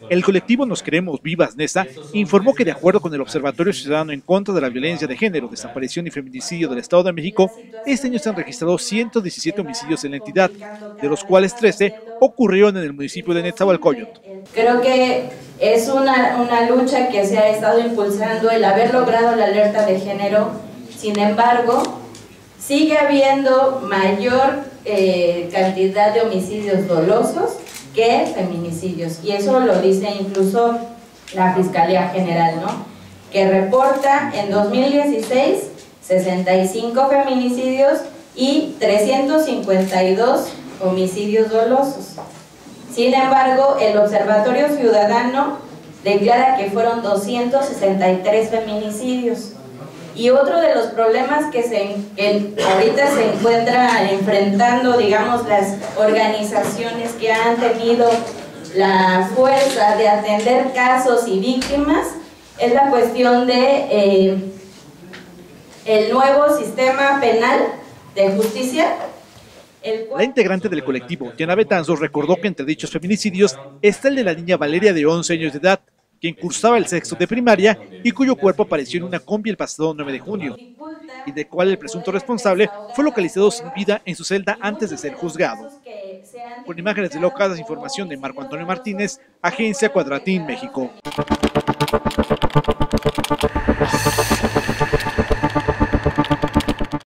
El colectivo Nos Queremos Vivas NESA informó que de acuerdo con el Observatorio Ciudadano en contra de la violencia de género, desaparición y feminicidio del Estado de México, este año se han registrado 117 homicidios en la entidad, de los cuales 13 ocurrieron en el municipio de Netzahualcóyotl. Creo que es una lucha que se ha estado impulsando el haber logrado la alerta de género. Sin embargo, sigue habiendo mayor cantidad de homicidios dolosos que feminicidios, y eso lo dice incluso la Fiscalía General, ¿no? Que reporta en 2016 65 feminicidios y 352 homicidios dolosos. Sin embargo, el Observatorio Ciudadano declara que fueron 263 feminicidios. Y otro de los problemas que ahorita se encuentra enfrentando, digamos, las organizaciones que han tenido la fuerza de atender casos y víctimas, es la cuestión de el nuevo sistema penal de justicia. La integrante del colectivo, Diana Betanzos, recordó que entre dichos feminicidios está el de la niña Valeria, de 11 años de edad, quien cursaba el sexto de primaria y cuyo cuerpo apareció en una combi el pasado 9 de junio, y del cual el presunto responsable fue localizado sin vida en su celda antes de ser juzgado. Con imágenes de locas, información de Marco Antonio Martínez, Agencia Cuadratín, México.